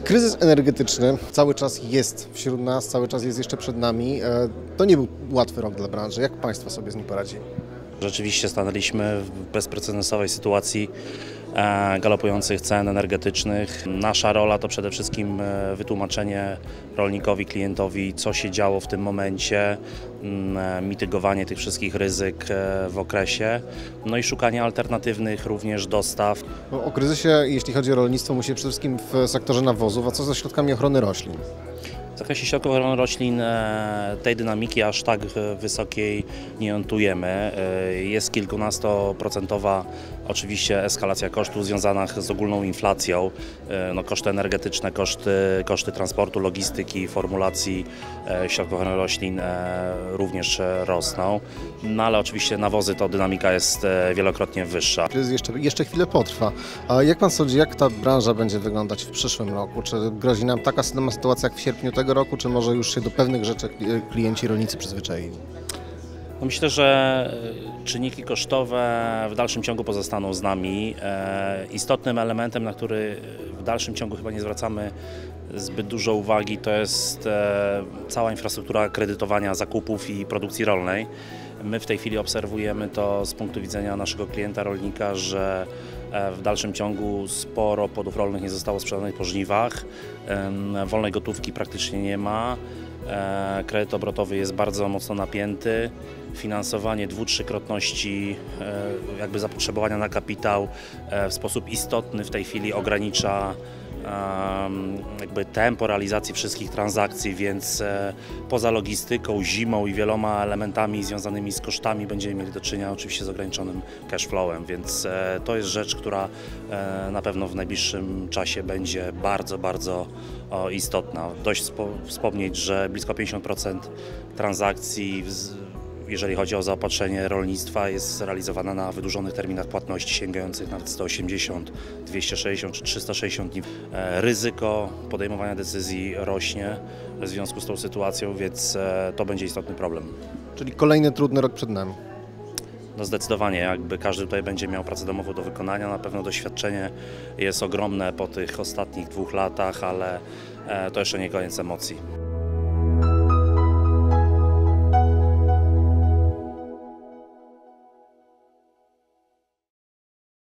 Kryzys energetyczny cały czas jest wśród nas, cały czas jest jeszcze przed nami. To nie był łatwy rok dla branży. Jak Państwo sobie z nim poradzili? Rzeczywiście stanęliśmy w bezprecedensowej sytuacji galopujących cen energetycznych. Nasza rola to przede wszystkim wytłumaczenie rolnikowi, klientowi, co się działo w tym momencie, mitygowanie tych wszystkich ryzyk w okresie, no i szukanie alternatywnych również dostaw. O kryzysie, jeśli chodzi o rolnictwo, mówi się przede wszystkim w sektorze nawozów, a co ze środkami ochrony roślin? W zakresie środków ochrony roślin tej dynamiki aż tak wysokiej nie notujemy. Jest kilkunastoprocentowa oczywiście eskalacja kosztów związana z ogólną inflacją. No, koszty energetyczne, koszty transportu, logistyki, formulacji środków ochrony roślin również rosną. No ale oczywiście nawozy to dynamika jest wielokrotnie wyższa. Kryzys jeszcze chwilę potrwa. A jak Pan sądzi, jak ta branża będzie wyglądać w przyszłym roku? Czy grozi nam taka sama sytuacja jak w sierpniu tego roku, czy może już się do pewnych rzeczy klienci, rolnicy przyzwyczaili? No myślę, że czynniki kosztowe w dalszym ciągu pozostaną z nami. Istotnym elementem, na który w dalszym ciągu chyba nie zwracamy zbyt dużo uwagi, to jest cała infrastruktura kredytowania zakupów i produkcji rolnej. My w tej chwili obserwujemy to z punktu widzenia naszego klienta rolnika, że w dalszym ciągu sporo płodów rolnych nie zostało sprzedanych po żniwach, wolnej gotówki praktycznie nie ma, kredyt obrotowy jest bardzo mocno napięty, finansowanie dwu-trzykrotności jakby zapotrzebowania na kapitał w sposób istotny w tej chwili ogranicza jakby tempo realizacji wszystkich transakcji, więc poza logistyką, zimą i wieloma elementami związanymi z kosztami będziemy mieli do czynienia oczywiście z ograniczonym cash flowem, więc to jest rzecz, która na pewno w najbliższym czasie będzie bardzo istotna. Dość wspomnieć, że blisko 50% transakcji, jeżeli chodzi o zaopatrzenie rolnictwa, jest realizowana na wydłużonych terminach płatności sięgających nawet 180, 260 czy 360 dni. Ryzyko podejmowania decyzji rośnie w związku z tą sytuacją, więc to będzie istotny problem. Czyli kolejny trudny rok przed nami. No zdecydowanie, jakby każdy tutaj będzie miał pracę domową do wykonania, na pewno doświadczenie jest ogromne po tych ostatnich 2 latach, ale to jeszcze nie koniec emocji.